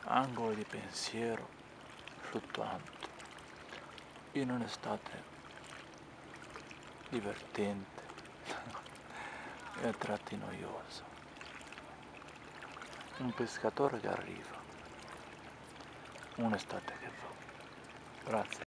angoli di pensiero fluttuanti in un'estate divertente e a tratti noiosa. Un pescatore che arriva, un'estate che va. Grazie.